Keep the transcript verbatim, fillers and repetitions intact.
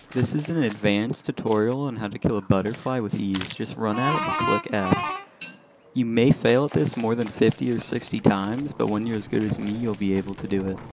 This is an advanced tutorial on how to kill a butterfly with ease. Just run at it and click F. You may fail at this more than fifty or sixty times, but when you're as good as me, you'll be able to do it.